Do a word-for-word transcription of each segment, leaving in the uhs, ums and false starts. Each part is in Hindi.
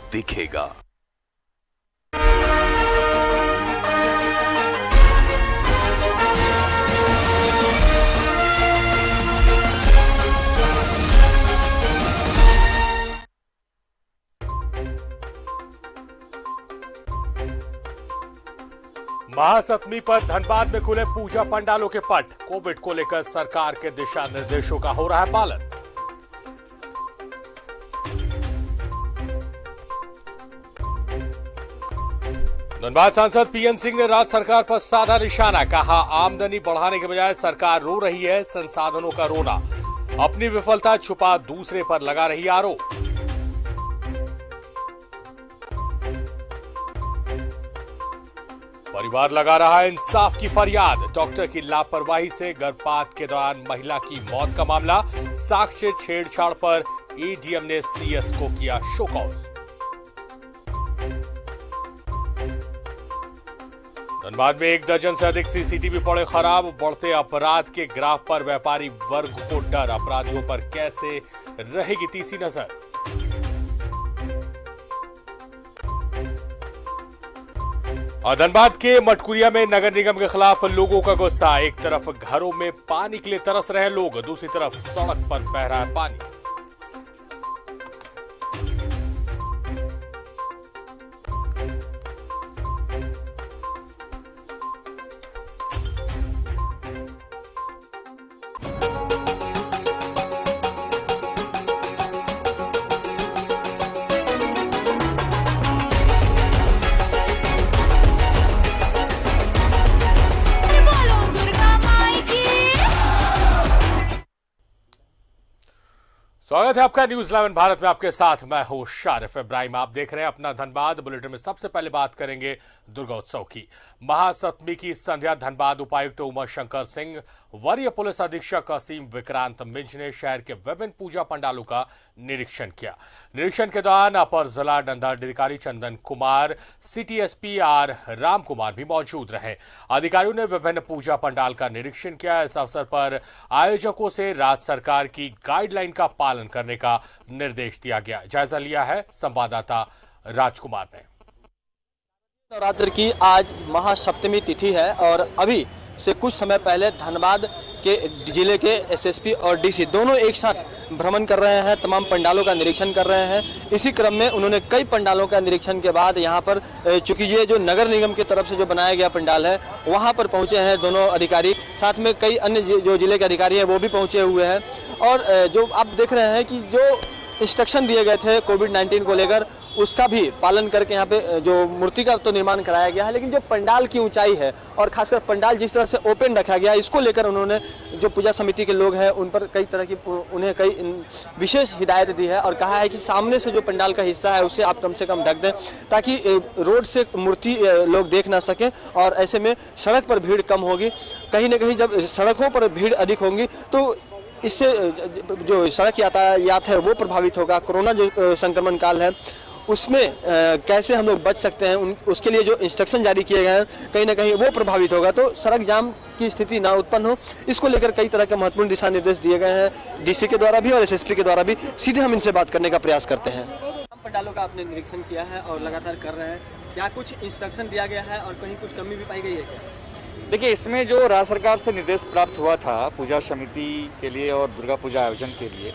दिखेगा। महासप्तमी पर धनबाद में खुले पूजा पंडालों के पट। कोविड को लेकर सरकार के दिशा निर्देशों का हो रहा है पालन। धनबाद सांसद पीएन सिंह ने राज्य सरकार पर साधा निशाना। कहा, आमदनी बढ़ाने के बजाय सरकार रो रही है संसाधनों का रोना। अपनी विफलता छुपा दूसरे पर लगा रही आरोप। परिवार लगा रहा है इंसाफ की फरियाद। डॉक्टर की लापरवाही से गर्भपात के दौरान महिला की मौत का मामला। साक्ष्य छेड़छाड़ पर एडीएम ने सीएस को किया शो कॉज। धनबाद में एक दर्जन से अधिक सीसीटीवी पड़े खराब। बढ़ते अपराध के ग्राफ पर व्यापारी वर्ग को डर। अपराधियों पर कैसे रहेगी तीसरी नजर। और धनबाद के मटकुरिया में नगर निगम के खिलाफ लोगों का गुस्सा। एक तरफ घरों में पानी के लिए तरस रहे लोग, दूसरी तरफ सड़क पर बह रहा है पानी। स्वागत है आपका न्यूज इलेवन भारत में। आपके साथ मैं हूं शारिफ इब्राहिम। आप देख रहे हैं अपना धनबाद। बुलेटिन में सबसे पहले बात करेंगे दुर्गोत्सव की। महासप्तमी की संध्या धनबाद उपायुक्त उमा शंकर सिंह, वरीय पुलिस अधीक्षक असीम विक्रांत मिंज ने शहर के विभिन्न पूजा पंडालों का निरीक्षण किया। निरीक्षण के दौरान अपर जिला दंडाधिकारी Chandan Kumar, city SP R Ram Kumar भी मौजूद रहे। अधिकारियों ने विभिन्न पूजा पंडाल का निरीक्षण किया। इस अवसर पर आयोजकों से राज्य सरकार की गाइडलाइन का पालन करने का निर्देश दिया गया। जायजा लिया है संवाददाता राजकुमार ने। नवरात्र की आज महासप्तमी तिथि है और अभी से कुछ समय पहले धनबाद के जिले के एसएसपी और डीसी दोनों एक साथ भ्रमण कर रहे हैं, तमाम पंडालों का निरीक्षण कर रहे हैं। इसी क्रम में उन्होंने कई पंडालों का निरीक्षण के बाद यहाँ पर चूंकि ये जो नगर निगम की तरफ से जो बनाया गया पंडाल है वहाँ पर पहुँचे हैं दोनों अधिकारी। साथ में कई अन्य जो जिले के अधिकारी हैं वो भी पहुँचे हुए हैं। और जो आप देख रहे हैं कि जो इंस्ट्रक्शन दिए गए थे कोविड नाइन्टीन को लेकर उसका भी पालन करके यहाँ पे जो मूर्ति का तो निर्माण कराया गया है, लेकिन जो पंडाल की ऊंचाई है और खासकर पंडाल जिस तरह से ओपन रखा गया है इसको लेकर उन्होंने जो पूजा समिति के लोग हैं उन पर कई तरह की उन्हें कई विशेष हिदायत दी है और कहा है कि सामने से जो पंडाल का हिस्सा है उसे आप कम से कम ढक दें ताकि रोड से मूर्ति लोग देख ना सकें। और ऐसे में सड़क पर भीड़ कम होगी। कहीं ना कहीं जब सड़कों पर भीड़ अधिक होंगी तो इससे जो सड़क यातायात है वो प्रभावित होगा। कोरोना जो संक्रमण काल है उसमें आ, कैसे हम लोग बच सकते हैं उन, उसके लिए जो इंस्ट्रक्शन जारी किए गए हैं कहीं ना कहीं वो प्रभावित होगा तो सड़क जाम की स्थिति ना उत्पन्न हो, इसको लेकर कई तरह के महत्वपूर्ण दिशा निर्देश दिए गए हैं डीसी के द्वारा भी और एसएसपी के द्वारा भी। सीधे हम इनसे बात करने का प्रयास करते हैं। पंडालों का आपने निरीक्षण किया है और लगातार कर रहे हैं, क्या कुछ इंस्ट्रक्शन दिया गया है और कहीं कुछ कमी भी पाई गई है क्या? देखिए, इसमें जो राज्य सरकार से निर्देश प्राप्त हुआ था पूजा समिति के लिए और दुर्गा पूजा आयोजन के लिए,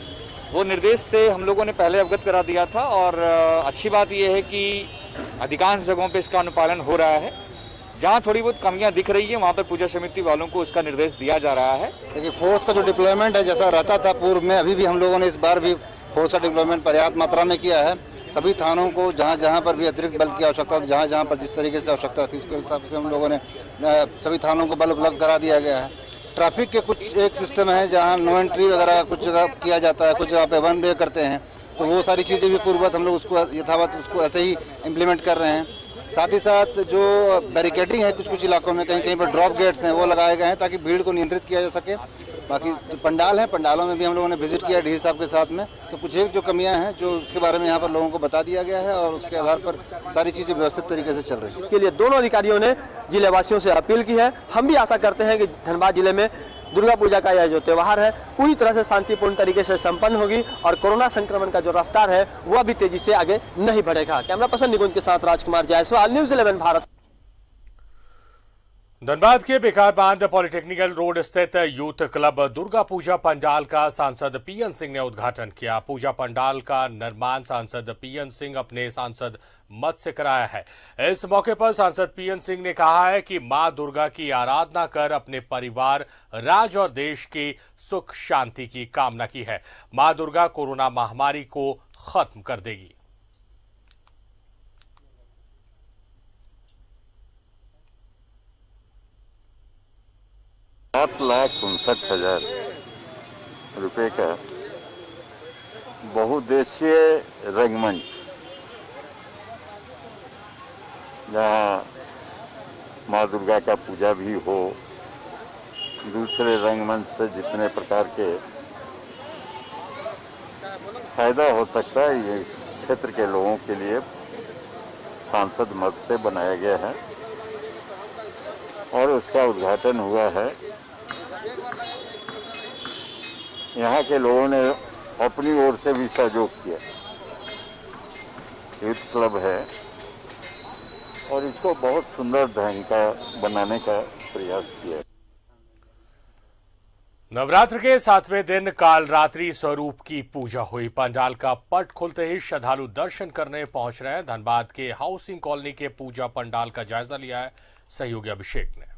वो निर्देश से हम लोगों ने पहले अवगत करा दिया था और अच्छी बात यह है कि अधिकांश जगहों पे इसका अनुपालन हो रहा है। जहाँ थोड़ी बहुत कमियां दिख रही है वहाँ पर पूजा समिति वालों को उसका निर्देश दिया जा रहा है। देखिए, फोर्स का जो डिप्लॉयमेंट है जैसा रहता था पूर्व में, अभी भी हम लोगों ने इस बार भी फोर्स का डिप्लॉयमेंट पर्याप्त मात्रा में किया है। सभी थानों को जहाँ जहाँ पर भी अतिरिक्त बल की आवश्यकता थी, जहाँ जहाँ पर जिस तरीके से आवश्यकता थी उसके हिसाब से हम लोगों ने सभी थानों को बल उपलब्ध करा दिया गया है। ट्रैफिक के कुछ एक सिस्टम है जहाँ नो एंट्री वगैरह कुछ जगह किया जाता है, कुछ जगह पे वन वे करते हैं, तो वो सारी चीज़ें भी पूर्ववत हम लोग उसको यथावत उसको ऐसे ही इम्प्लीमेंट कर रहे हैं। साथ ही साथ जो बैरिकेडिंग है कुछ कुछ इलाकों में कहीं कहीं पर ड्रॉप गेट्स हैं वो लगाए गए हैं ताकि भीड़ को नियंत्रित किया जा सके। बाकी जो पंडाल हैं पंडालों में भी हम लोगों ने विजिट किया डी साहब के साथ में, तो कुछ एक जो कमियां हैं जो उसके बारे में यहाँ पर लोगों को बता दिया गया है और उसके आधार पर सारी चीज़ें व्यवस्थित तरीके से चल रही हैं। इसके लिए दोनों अधिकारियों ने जिले वासियों से अपील की है। हम भी आशा करते हैं कि धनबाद जिले में दुर्गा पूजा का यह जो त्यौहार है पूरी तरह से शांतिपूर्ण तरीके से संपन्न होगी और कोरोना संक्रमण का जो रफ्तार है वह भी तेजी से आगे नहीं बढ़ेगा। कैमरा पर्सन निकुंज के साथ राजकुमार जायसवाल, न्यूज़ इलेवन भारत। धनबाद के बेकार बांध पॉलिटेक्निकल रोड स्थित यूथ क्लब दुर्गा पूजा पंडाल का सांसद पीएन सिंह ने उद्घाटन किया। पूजा पंडाल का निर्माण सांसद पीएन सिंह अपने सांसद मत से कराया है। इस मौके पर सांसद पीएन सिंह ने कहा है कि मां दुर्गा की आराधना कर अपने परिवार, राज्य और देश की सुख शांति की कामना की है। मां दुर्गा कोरोना महामारी को खत्म कर देगी। सात लाख उनसठ हजार रुपये का बहुउद्देशीय रंगमंच, जहाँ माँ दुर्गा का पूजा भी हो, दूसरे रंगमंच से जितने प्रकार के फायदा हो सकता है ये इस क्षेत्र के लोगों के लिए सांसद मत से बनाया गया है और उसका उद्घाटन हुआ है। यहाँ के लोगों ने अपनी ओर से भी सहयोग किया। यूथ क्लब है और इसको बहुत सुंदर ढंग का बनाने का प्रयास किया। नवरात्र के सातवें दिन काल रात्रि स्वरूप की पूजा हुई। पंडाल का पट खुलते ही श्रद्धालु दर्शन करने पहुंच रहे हैं। धनबाद के हाउसिंग कॉलोनी के पूजा पंडाल का जायजा लिया है सहयोगी अभिषेक ने।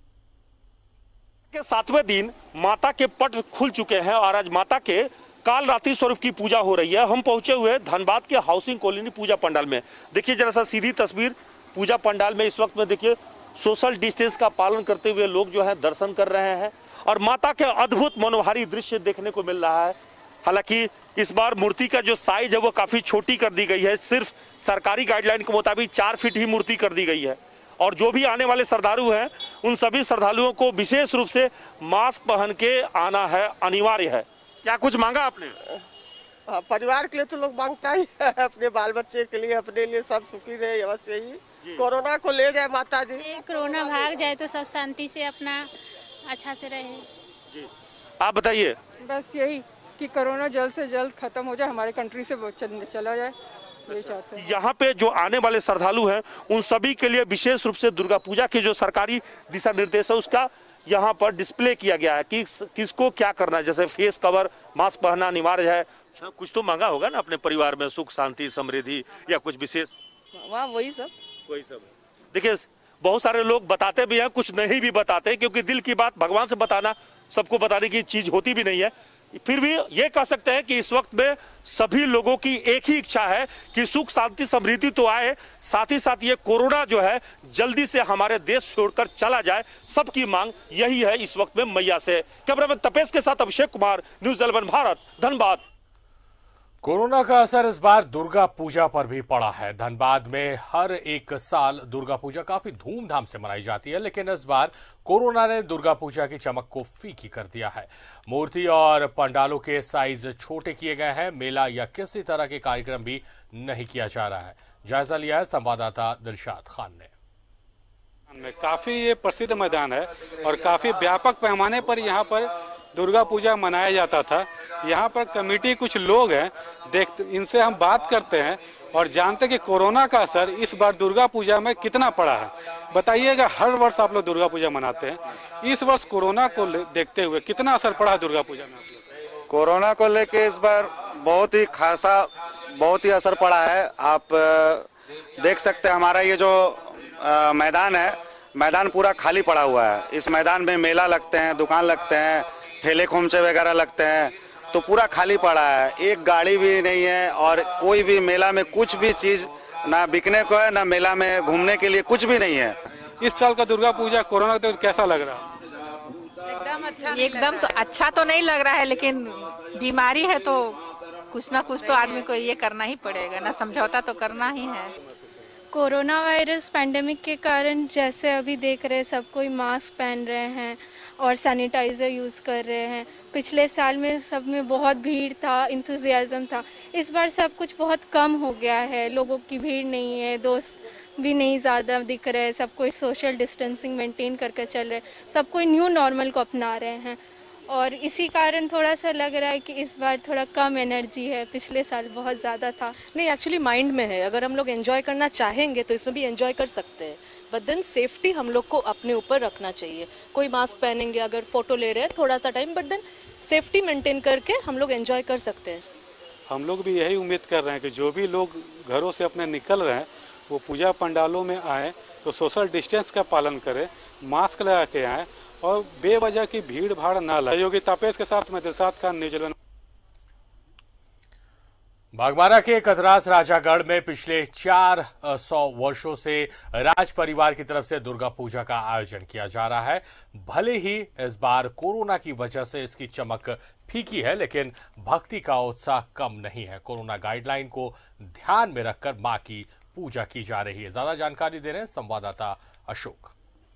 के सातवें दिन माता के पट खुल चुके हैं और आज माता के काल रात्रि स्वरूप की पूजा हो रही है। हम पहुंचे हुए धनबाद के हाउसिंग कॉलोनी पूजा पंडाल में। देखिए जरा सा सीधी तस्वीर पूजा पंडाल में। इस वक्त में देखिए सोशल डिस्टेंस का पालन करते हुए लोग जो है दर्शन कर रहे हैं और माता के अद्भुत मनोहारी दृश्य देखने को मिल रहा है। हालांकि इस बार मूर्ति का जो साइज है वो काफी छोटी कर दी गई है। सिर्फ सरकारी गाइडलाइन के मुताबिक चार फीट ही मूर्ति कर दी गई है और जो भी आने वाले श्रद्धालु हैं उन सभी श्रद्धालुओं को विशेष रूप से मास्क पहन के आना है, अनिवार्य है। क्या कुछ मांगा आपने? परिवार के लिए तो लोग मांगता ही है, अपने बाल बच्चे के लिए, अपने लिए सब सुखी रहे, बस यही। कोरोना को ले जाए माता जी, कोरोना भाग जाए तो सब शांति से अपना अच्छा से रहे जी। आप बताइए। बस यही कि कोरोना जल्द से जल्द खत्म हो जाए, हमारे कंट्री से चला जाए, ये चाहते हैं। यहाँ पे जो आने वाले श्रद्धालु हैं उन सभी के लिए विशेष रूप से दुर्गा पूजा के जो सरकारी दिशा निर्देश है उसका यहाँ पर डिस्प्ले किया गया है कि किसको क्या करना है। जैसे फेस कवर, मास्क पहनना अनिवार्य है। कुछ तो मांगा होगा ना अपने परिवार में, सुख शांति समृद्धि या कुछ विशेष? वहाँ वही सब वही सब देखिए बहुत सारे लोग बताते भी हैं, कुछ नहीं भी बताते, क्योंकि दिल की बात भगवान से बताना सबको बताने की चीज होती भी नहीं है। फिर भी ये कह सकते हैं कि इस वक्त में सभी लोगों की एक ही इच्छा है कि सुख शांति समृद्धि तो आए, साथ ही साथ ये कोरोना जो है जल्दी से हमारे देश छोड़कर चला जाए। सबकी मांग यही है इस वक्त में मैया से। कैमरामैन तपेश के साथ Abhishek Kumar, news eleven Bharat, Dhanbad. Corona का असर इस बार दुर्गा पूजा पर भी पड़ा है। धनबाद में हर एक साल दुर्गा पूजा काफी धूमधाम से मनाई जाती है, लेकिन इस बार कोरोना ने दुर्गा पूजा की चमक को फीकी कर दिया है। मूर्ति और पंडालों के साइज छोटे किए गए हैं। मेला या किसी तरह के कार्यक्रम भी नहीं किया जा रहा है। जायजा लिया है संवाददाता दिलशाद खान ने। काफी ये प्रसिद्ध मैदान है और काफी व्यापक पैमाने पर यहाँ पर दुर्गा पूजा मनाया जाता था। यहाँ पर कमेटी कुछ लोग हैं, देखते इनसे हम बात करते हैं और जानते कि कोरोना का असर इस बार दुर्गा पूजा में कितना पड़ा है। बताइएगा, हर वर्ष आप लोग दुर्गा पूजा मनाते हैं, इस वर्ष कोरोना को देखते हुए कितना असर पड़ा है दुर्गा पूजा में? कोरोना को लेके इस बार बहुत ही खासा बहुत ही असर पड़ा है। आप देख सकते हैं हमारा ये जो आ, मैदान है, मैदान पूरा खाली पड़ा हुआ है। इस मैदान में मेला लगते हैं, दुकान लगते हैं, ठेले खोमचे वगैरह लगते हैं, तो पूरा खाली पड़ा है। एक गाड़ी भी नहीं है और कोई भी मेला में कुछ भी चीज़ ना बिकने को है, ना मेला में घूमने के लिए कुछ भी नहीं है। इस साल का दुर्गा पूजा कोरोना तो कैसा लग रहा है? एकदम अच्छा एकदम तो अच्छा तो नहीं लग रहा है, लेकिन बीमारी है तो कुछ ना कुछ तो आदमी को ये करना ही पड़ेगा ना, समझौता तो करना ही है। कोरोना वायरस पैंडेमिक के कारण जैसे अभी देख रहे हैं सब कोई मास्क पहन रहे हैं और सैनिटाइज़र यूज़ कर रहे हैं। पिछले साल में सब में बहुत भीड़ था, इंथुजियाज़म था। इस बार सब कुछ बहुत कम हो गया है, लोगों की भीड़ नहीं है, दोस्त भी नहीं ज़्यादा दिख रहे हैं, सब कोई सोशल डिस्टेंसिंग मेंटेन करके चल रहे हैं, सब कोई न्यू नॉर्मल को अपना रहे हैं और इसी कारण थोड़ा सा लग रहा है कि इस बार थोड़ा कम एनर्जी है, पिछले साल बहुत ज़्यादा था। नहीं, एक्चुअली माइंड में है, अगर हम लोग एंजॉय करना चाहेंगे तो इसमें भी एंजॉय कर सकते हैं, बट देन सेफ्टी हम लोग को अपने ऊपर रखना चाहिए। कोई मास्क पहनेंगे, अगर फोटो ले रहे हैं थोड़ा सा time, but then safety maintain करके हम लोग एंजॉय कर सकते हैं। हम लोग भी यही उम्मीद कर रहे हैं कि जो भी लोग घरों से अपने निकल रहे हैं वो पूजा पंडालों में आए तो सोशल डिस्टेंस का पालन करें, मास्क लगा के आएँ और बेवजह की भीड़ भाड़ ना लगे। योगी तापेश के साथ मैं दिलशाद खान, न्यूजीलैंड। बागबारा के कतरास राजागढ़ में पिछले चार सौ वर्षों से राज परिवार की तरफ से दुर्गा पूजा का आयोजन किया जा रहा है। भले ही इस बार कोरोना की वजह से इसकी चमक फीकी है, लेकिन भक्ति का उत्साह कम नहीं है। कोरोना गाइडलाइन को ध्यान में रखकर मां की पूजा की जा रही है। ज्यादा जानकारी दे रहे हैं संवाददाता अशोक।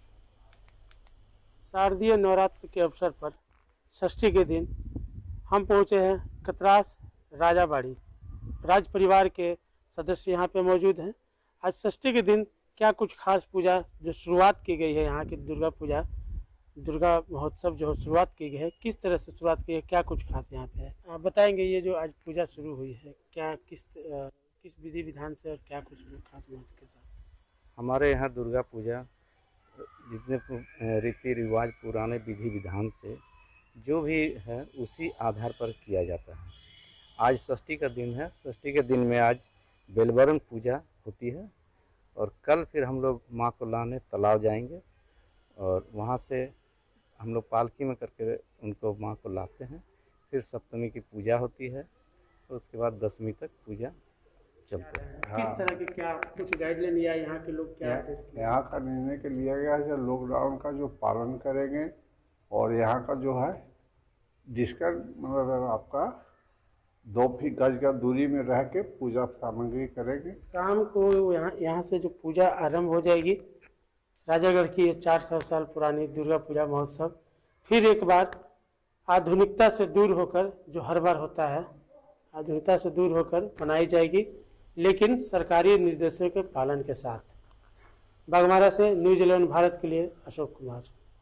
शारदीय नवरात्र के अवसर पर षष्ठी के दिन हम पहुंचे हैं कतरास राजाबाड़ी। राज परिवार के सदस्य यहाँ पे मौजूद हैं। आज षष्ठी के दिन क्या कुछ खास पूजा जो शुरुआत की गई है, यहाँ की दुर्गा पूजा दुर्गा महोत्सव जो शुरुआत की गई है, किस तरह से शुरुआत की है, क्या कुछ खास यहाँ पे है, आप बताएंगे। ये जो आज पूजा शुरू हुई है, क्या किस आ, किस विधि विधान से और क्या कुछ खास महत्व के साथ? हमारे यहाँ दुर्गा पूजा जितने रीति रिवाज पुराने विधि विधान से जो भी है उसी आधार पर किया जाता है। आज षष्ठी का दिन है। षष्ठी के दिन में आज बेलवरण पूजा होती है और कल फिर हम लोग माँ को लाने तालाब जाएंगे और वहाँ से हम लोग पालकी में करके उनको माँ को लाते हैं। फिर सप्तमी की पूजा होती है और उसके बाद दसवीं तक पूजा चलते हैं। किस तरह के क्या कुछ गाइडलाइन या यहाँ के लोग क्या यहाँ का निर्णय के लिया गया है, लॉकडाउन का जो पालन करेंगे और यहाँ का जो है डिस्टेंस मतलब आपका दो फीट गज का दूरी में रह के पूजा सामग्री करेंगे। शाम को यहाँ यहाँ से जो पूजा आरंभ हो जाएगी, राजागढ़ की ये चार सौ साल पुरानी दुर्गा पूजा महोत्सव फिर एक बार आधुनिकता से दूर होकर, जो हर बार होता है, आधुनिकता से दूर होकर मनाई जाएगी, लेकिन सरकारी निर्देशों के पालन के साथ। बागमारा से न्यूजीलैंड भारत के लिए अशोक कुमार।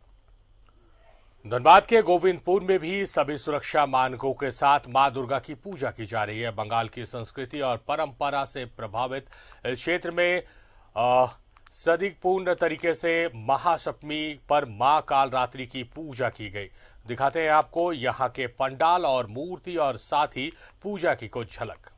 धनबाद के गोविंदपुर में भी सभी सुरक्षा मानकों के साथ मां दुर्गा की पूजा की जा रही है। बंगाल की संस्कृति और परंपरा से प्रभावित इस क्षेत्र में सदीपूर्ण तरीके से महासप्तमी पर मां कालरात्रि की पूजा की गई। दिखाते हैं आपको यहां के पंडाल और मूर्ति और साथ ही पूजा की कुछ झलक।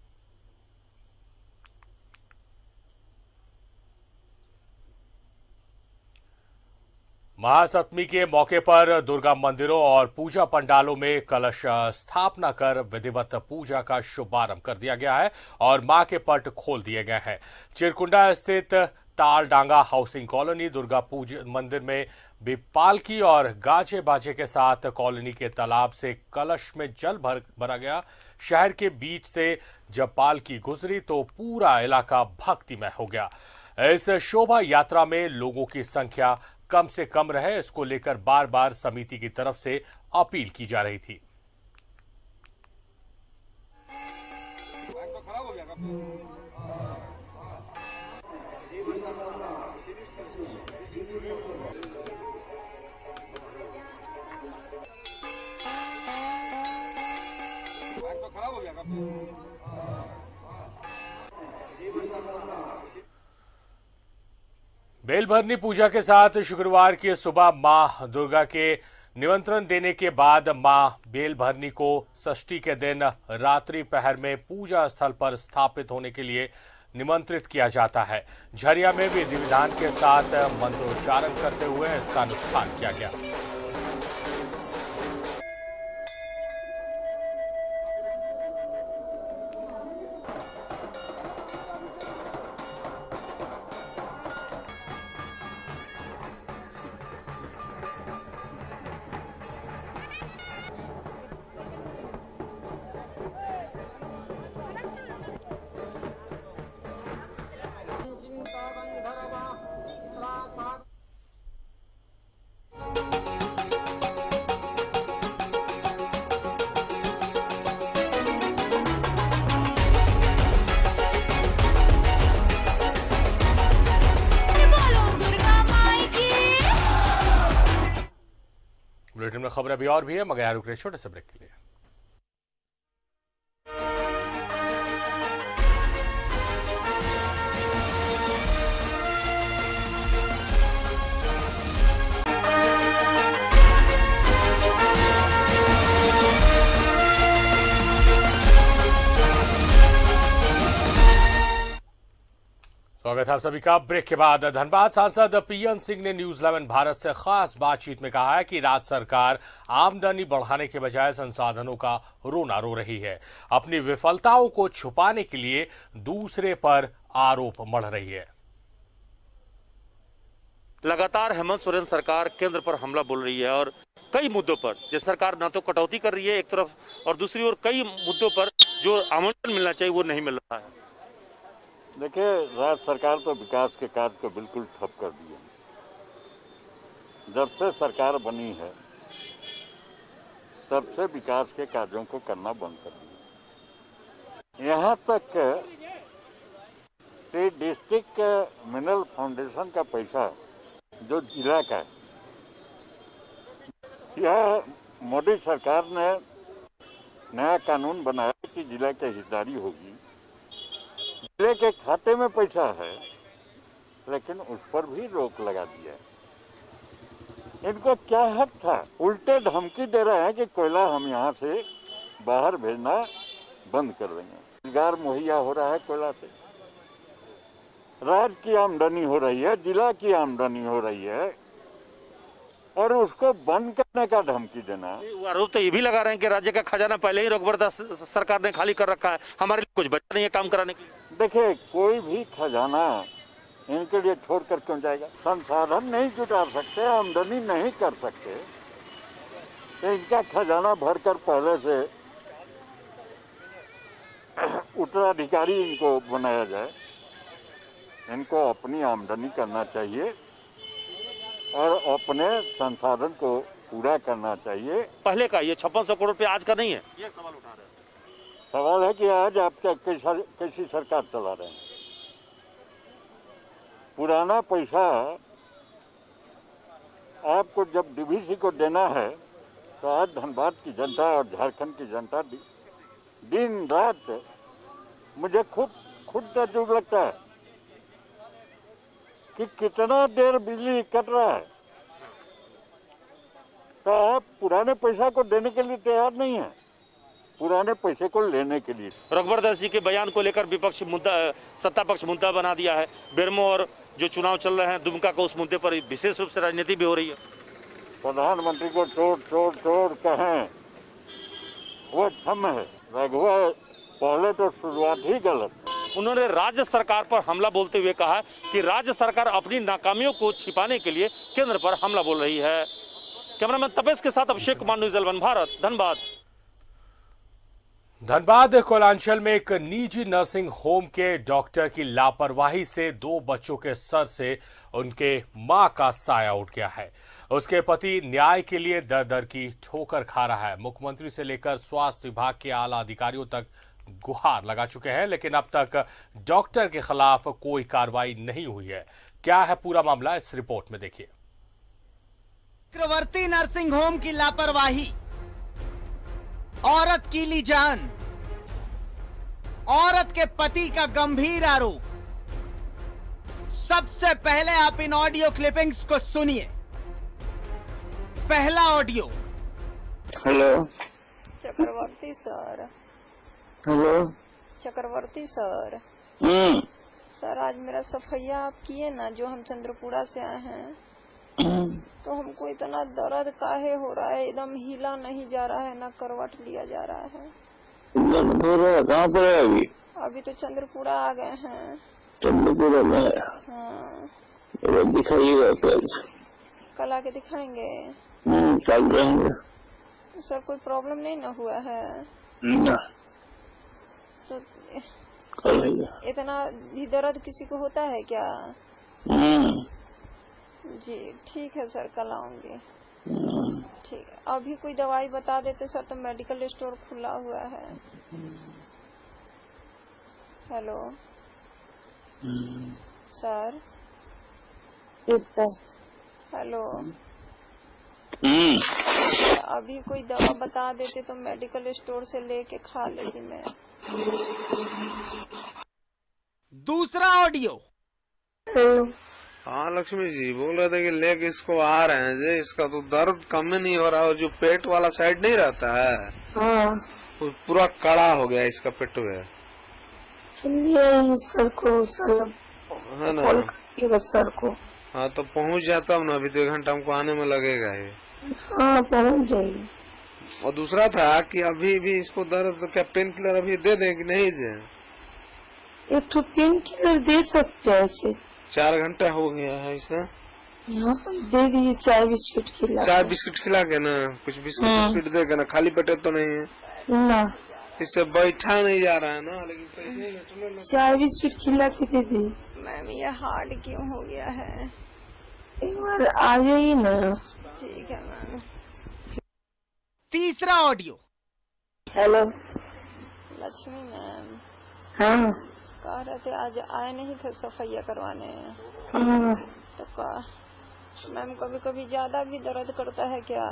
महासप्तमी के मौके पर दुर्गा मंदिरों और पूजा पंडालों में कलश स्थापना कर विधिवत पूजा का शुभारंभ कर दिया गया है और मां के पट खोल दिए गए हैं। चिरकुंडा स्थित तालडांगा हाउसिंग कॉलोनी दुर्गा पूजा मंदिर में भी पालकी और गाजे बाजे के साथ कॉलोनी के तालाब से कलश में जल भर भरा गया। शहर के बीच से जब पालकी गुजरी तो पूरा इलाका भक्तिमय हो गया। इस शोभा यात्रा में लोगों की संख्या कम से कम रहे, इसको लेकर बार बार समिति की तरफ से अपील की जा रही थी। बेलभरनी पूजा के साथ शुक्रवार की सुबह मां दुर्गा के निमंत्रण देने के बाद मां बेलभरनी को षष्ठी के दिन रात्रि पहर में पूजा स्थल पर स्थापित होने के लिए निमंत्रित किया जाता है। झरिया में विधि विधान के साथ मंत्रोच्चारण करते हुए इसका अनुष्ठान किया गया। Thank you. खबरें भी और भी है, मगर यहाँ रुक रहे छोटे से ब्रेक के लिए। स्वागत है आप सभी का। ब्रेक के बाद धनबाद सांसद पीएन सिंह ने न्यूज इलेवन भारत से खास बातचीत में कहा है कि राज्य सरकार आमदनी बढ़ाने के बजाय संसाधनों का रोना रो रही है। अपनी विफलताओं को छुपाने के लिए दूसरे पर आरोप मढ़ रही है। लगातार हेमंत सोरेन सरकार केंद्र पर हमला बोल रही है और कई मुद्दों पर जो सरकार ना तो कटौती कर रही है एक तरफ, और दूसरी ओर कई मुद्दों पर जो आवंटन मिलना चाहिए वो नहीं मिल रहा है। देखिए, राज्य सरकार तो विकास के कार्य को बिल्कुल ठप कर दिया। जब से सरकार बनी है तब से विकास के कार्यों को करना बंद कर दिया। यहाँ तक कि डिस्ट्रिक्ट मिनरल फाउंडेशन का पैसा जो जिला का है, यह मोदी सरकार ने नया कानून बनाया कि जिला की हिस्सेदारी होगी। जिले के खाते में पैसा है लेकिन उस पर भी रोक लगा दिया है। इनको क्या हक था? उल्टे धमकी दे रहे हैं कि कोयला हम यहाँ से बाहर भेजना बंद कर देंगे। रोजगार मुहैया हो रहा है कोयला से, राज्य की आमदनी हो रही है, जिला की आमदनी हो रही है, और उसको बंद करने का धमकी देना। आरोप तो ये भी लगा रहे हैं कि राज्य का खजाना पहले ही रघुबर सरकार ने खाली कर रखा है, हमारे लिए कुछ बचा नहीं है काम कराने के लिए। देखिए, कोई भी खजाना इनके लिए छोड़ कर क्यों जाएगा? संसाधन नहीं जुटा सकते, आमदनी नहीं कर सकते, तो इनका खजाना भरकर पहले से उत्तराधिकारी इनको बनाया जाए। इनको अपनी आमदनी करना चाहिए और अपने संसाधन को पूरा करना चाहिए। पहले का ये छप्पन सौ करोड़ रुपया आज का नहीं है, ये सवाल उठा रहे हैं। सवाल है कि आज आप क्या कैसा कैसी सरकार चला रहे हैं? पुराना पैसा आपको जब डीवीसी को देना है तो आज धनबाद की जनता और झारखंड की जनता दिन रात, मुझे खुद खुद तजुर्ब लगता है कि कितना देर बिजली कट रहा है, तो आप पुराने पैसा को देने के लिए तैयार नहीं है, पुराने पैसे को लेने के लिए। रघुबर दास जी के बयान को लेकर विपक्ष मुद्दा, सत्ता पक्ष मुद्दा बना दिया है। बेरमो और जो चुनाव चल रहे हैं दुमका का, उस मुद्दे पर विशेष रूप से राजनीति भी हो रही है। प्रधानमंत्री को चोर चोर चोर कहें वो क्षम है। रघुवर पहले तो शुरुआत ही गलत। उन्होंने राज्य सरकार पर हमला बोलते हुए कहा कि राज्य सरकार अपनी नाकामियों को छिपाने के लिए केंद्र पर हमला बोल रही है। कैमरामैन तपेश के साथ अभिषेक कुमार, न्यूज़ इलेवन भारत, धनबाद। धनबाद कोलांचल में एक निजी नर्सिंग होम के डॉक्टर की लापरवाही से दो बच्चों के सर से उनके मां का साया उठ गया है। उसके पति न्याय के लिए दर दर की ठोकर खा रहा है। मुख्यमंत्री से लेकर स्वास्थ्य विभाग के आला अधिकारियों तक गुहार लगा चुके हैं, लेकिन अब तक डॉक्टर के खिलाफ कोई कार्रवाई नहीं हुई है। क्या है पूरा मामला, इस रिपोर्ट में देखिए। चक्रवर्ती नर्सिंग होम की लापरवाही, औरत की ली जान, औरत के पति का गंभीर आरोप। सबसे पहले आप इन ऑडियो क्लिपिंग्स को सुनिए। पहला audio. Hello Chakravarti sir. Hello Chakravarti sir. हम्म सर, आज मेरा सफैया आप किए ना, जो हम चंद्रपुरा से आए हैं, तो हमको इतना दर्द काहे हो रहा है, एकदम हिला नहीं जा रहा है, ना करवट लिया जा रहा है। दर्द हो रहा है? कहाँ पर है अभी? अभी तो चंद्रपुरा आ गए हैं। चंद्रपुरा में? हाँ। तो दिखाइएगा कल। कल आके दिखाएंगे? हम्म कल रहेंगे। सर, कोई प्रॉब्लम नहीं ना हुआ है? ना। तो कल इतना भी दर्द किसी को होता है क्या? हम्म जी ठीक है सर, कल आऊंगी। ठीक है। अभी कोई दवाई बता देते सर, तो मेडिकल स्टोर खुला हुआ है। Hello sir. हेलो अभी कोई दवा बता देते तो मेडिकल स्टोर से लेके खा लेती मैं। दूसरा ऑडियो। हाँ लक्ष्मी जी बोल रहे थे कि लेके इसको आ रहे हैं जी, इसका तो दर्द कम ही नहीं हो रहा, और जो पेट वाला साइड नहीं रहता है हाँ वो पूरा कड़ा हो गया इसका पेट में। चलिए सर को सर है ना, कॉल करिएगा सर को। हाँ तो पहुंच जाता हूँ ना, अभी तो एक घंटा हमको आने में लगेगा ये। हाँ पहुंच जाइए। और दूसरा था कि अभी भी इसको दर्द तो क्या पेन किलर अभी दे दें कि नहीं दें? एक तो पेन किलर दे सकते हैं इसे। चार घंटा हो गया है इसे। हाँ दे दीजिए, चाय बिस्किट खिला। चाय बिस्किट खिला के ना, कुछ बिस्किट बिस्किट दे के ना, खाली पेटे तो नहीं है ना, इससे बैठा नहीं जा रहा है ना, लेकिन कैसे चाय बिस्किट खिला के दे दी। मैम ये हार्ड क्यों हो गया है? एक बार आ जाइए ना। ठीक है मैम। तीसरा ऑडियो। Hello Lakshmi ma'am. हाँ कह रहे थे आज आए नहीं थे सफाइया करवाने। हाँ तो का मैम कभी कभी ज्यादा भी दर्द करता है क्या?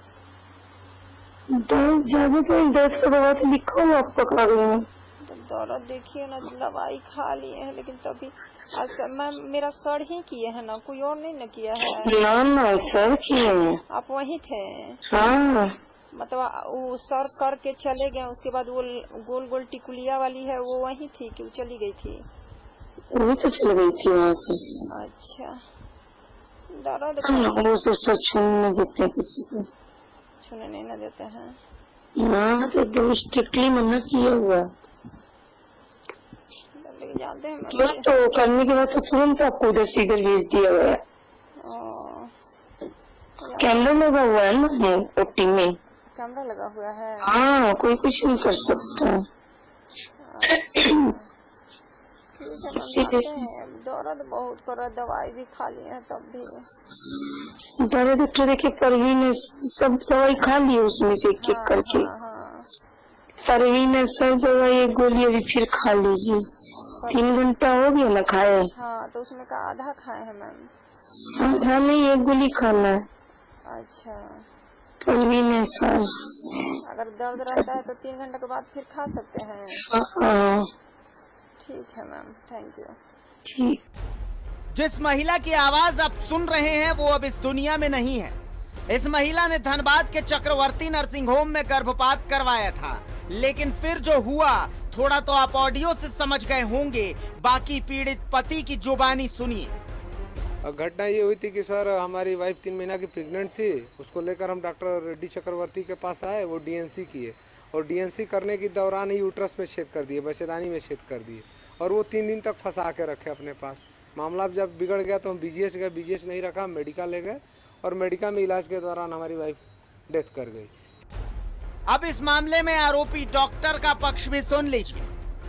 दर्द ज्यादा तो दर्द का दवा तो लिखो ना आपको कागज में। तो दर्द देखिए ना, दवाई खा लिए हैं लेकिन तभी आज मैम मेरा सर ही किए हैं ना, कोई और नहीं न किया है। ना ना सर किए हैं। आप वहीं थे? हाँ मतलब वो सर करके चले गए, उसके बाद वो गोल गोल टिकुलिया वाली है वो वहीं थी कि वो चली गई थी? वो तो चल गई थी वहाँ से। अच्छा दर्द वो सब छूने नहीं देते किसी को। छूने नहीं ना देते हैं? हाँ तो एकदम स्ट्रिक्टली मना किया हुआ। जानते हैं मैं तो करने के बाद तो तुरंत आपको उधर से इधर भेज दिया गया। कैमरा लगा हुआ है ना ओटी में। कैमरा लगा हुआ है? हाँ कोई कुछ नहीं कर सकता। दर्द बहुत कर रहा, दवाई भी खा लिए हैं तब भी दर्द तो देखिए परवीन सब दवाई खा ली उसमें से एक एक करके। परवीन सब दवाई एक गोली अभी फिर खा लीजिए, तीन घंटा हो गया ना खाए। हाँ तो उसमें का आधा खाए हैं मैम? आधा नहीं एक गोली खाना है। अच्छा परवीन सर अगर दर्द रहता है तो तीन घंटे के बाद फिर खा सकते हैं? हाँ ठीक है मैम, थैंक यू। ठीक। जिस महिला की आवाज आप सुन रहे हैं वो अब इस दुनिया में नहीं है। इस महिला ने धनबाद के चक्रवर्ती नर्सिंग होम में गर्भपात करवाया था, लेकिन फिर जो हुआ थोड़ा तो आप ऑडियो से समझ गए होंगे, बाकी पीड़ित पति की जुबानी सुनिए। घटना ये हुई थी कि सर हमारी वाइफ तीन महीना की प्रेग्नेंट थी, उसको लेकर हम डॉक्टर रेड्डी चक्रवर्ती के पास आए, वो डीएनसी किए और डीएनसी करने के दौरान ही यूट्रस में छेद कर दिए, बच्चेदानी में छेद कर दिए और वो तीन दिन तक फंसा के रखे अपने पास। मामला जब बिगड़ गया तो हम बीजीएस गए, बीजीएस नहीं रखा, हम मेडिकल ले गए और मेडिकल में इलाज के दौरान हमारी वाइफ डेथ कर गई। अब इस मामले में आरोपी डॉक्टर का पक्ष भी सुन लीजिए।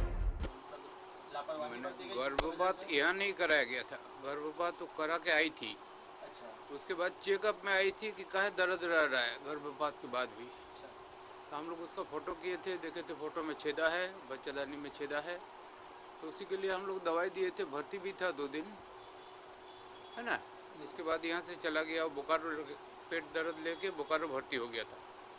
गर्भपात यहाँ नहीं कराया गया था, गर्भपात तो करा के आई थी। अच्छा। उसके बाद चेकअप में आई थी कि कहे दर्द रह रहा है गर्भपात के बाद भी। अच्छा। तो हम लोग उसका फोटो किए थे, देखे थे फोटो में छेदा है, बच्चेदानी में छेदा है, तो उसी के लिए हम लोग दवाई दिए थे, भर्ती भी था दो दिन, है ना। उसके बाद यहाँ से चला गया, बोकारो पेट दर्द लेके बोकारो भर्ती हो गया था।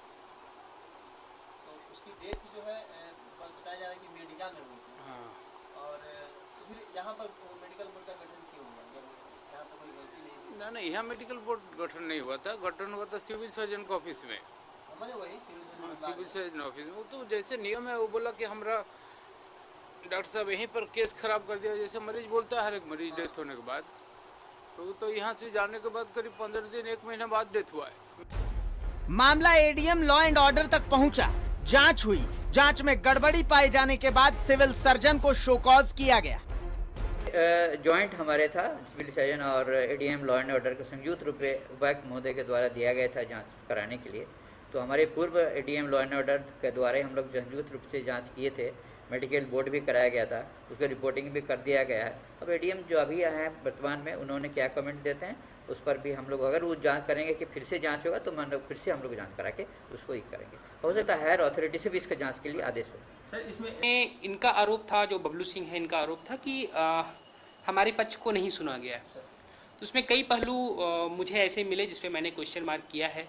तो उसकी डेथ जो है बताया जा रहा है कि मेडिकल में हुई थी। हाँ। और तो फिर यहाँ पर मेडिकल बोर्ड का गठन क्यों हुआ जब यहाँ पर कोई गलती नहीं थी? ना ना यहाँ मेडिकल बोर्ड गठन नहीं हुआ था, गठन हुआ था सिविल सर्जन के ऑफिस में। वही सिविल सिविल सर्जन ऑफिस में। वो तो जैसे नियम है, वो बोला कि हमारा डॉक्टर साहब यहीं पर केस खराब कर दिया, जैसे मरीज बोलता है हर एक मरीज डेथ होने के बाद। तो तो यहाँ से जाने के बाद करीब पंद्रह दिन एक महीना बाद डेथ हुआ है। मामला एडीएम लॉ एंड ऑर्डर तक पहुंचा, जांच हुई, जांच में गड़बड़ी पाए जाने के बाद सिविल सर्जन को शो कॉज किया गया। जॉइंट हमारे था, सिविल सर्जन और एडीएम लॉ एंड ऑर्डर को संयुक्त रूप से उपायुक्त महोदय के द्वारा दिया गया था जांच कराने के लिए। तो हमारे पूर्व एडीएम लॉ एंड ऑर्डर के द्वारा ही हम लोग संयुक्त रूप से जांच किए थे, मेडिकल बोर्ड भी कराया गया था, उसको रिपोर्टिंग भी कर दिया गया है। अब एडीएम जो अभी आए हैं वर्तमान में, उन्होंने क्या कमेंट देते हैं उस पर भी हम लोग अगर वो जांच करेंगे कि फिर से जांच होगा तो मतलब फिर से हम लोग जांच करा के उसको ही करेंगे। हो सकता है हायर अथॉरिटी से भी इसका जांच के लिए आदेश हो। सर इसमें इनका आरोप था, जो बबलू सिंह है, इनका आरोप था कि आ, हमारे पक्ष को नहीं सुना गया। तो उसमें कई पहलू आ, मुझे ऐसे मिले जिस पे मैंने क्वेश्चन मार्क किया है।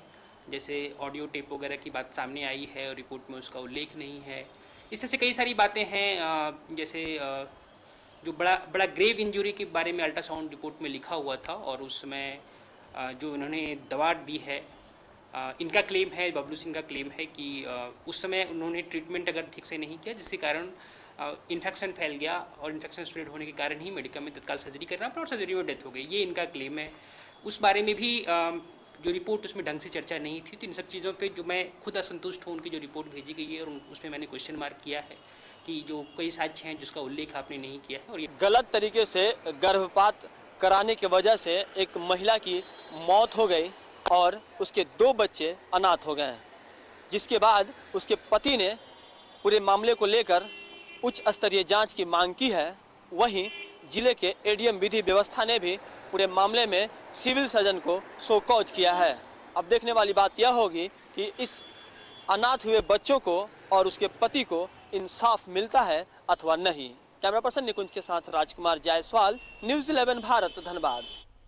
जैसे ऑडियो टेप वगैरह की बात सामने आई है और रिपोर्ट में उसका उल्लेख नहीं है। इस तरह से कई सारी बातें हैं, जैसे जो बड़ा बड़ा ग्रेव इंजरी के बारे में अल्ट्रासाउंड रिपोर्ट में लिखा हुआ था और उस समय जो इन्होंने दवा दी है, इनका क्लेम है, बबलू सिंह का क्लेम है कि उस समय उन्होंने ट्रीटमेंट अगर ठीक से नहीं किया जिसके कारण इन्फेक्शन फैल गया और इन्फेक्शन स्प्रेड होने के कारण ही मेडिकल में तत्काल सर्जरी करना पड़ा और सर्जरी में डेथ हो गई, ये इनका क्लेम है। उस बारे में भी जो रिपोर्ट उसमें ढंग से चर्चा नहीं थी, तो इन सब चीज़ों पे जो मैं खुद असंतुष्ट हूँ, उनकी जो रिपोर्ट भेजी गई है और उसमें मैंने क्वेश्चन मार्क किया है कि जो कई साक्ष्य हैं जिसका उल्लेख आपने नहीं किया है। और ये गलत तरीके से गर्भपात कराने की वजह से एक महिला की मौत हो गई और उसके दो बच्चे अनाथ हो गए हैं, जिसके बाद उसके पति ने पूरे मामले को लेकर उच्च स्तरीय जांच की मांग की है। वहीं जिले के एडीएम विधि व्यवस्था ने भी पूरे मामले में सिविल सर्जन को शो कॉज किया है। अब देखने वाली बात यह होगी कि इस अनाथ हुए बच्चों को और उसके पति को इंसाफ मिलता है अथवा नहीं। कैमरा पर्सन निकुंज के साथ राजकुमार जायसवाल, न्यूज इलेवन भारत, धनबाद।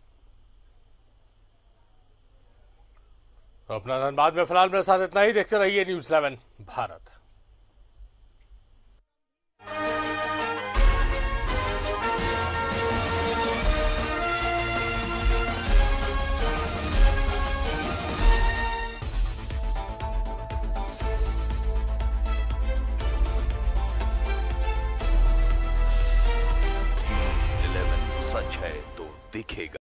तो अपना धनबाद में फिलहाल मेरे साथ इतना ही। देखते रहिए न्यूज इलेवन भारत। सच है तो दिखेगा।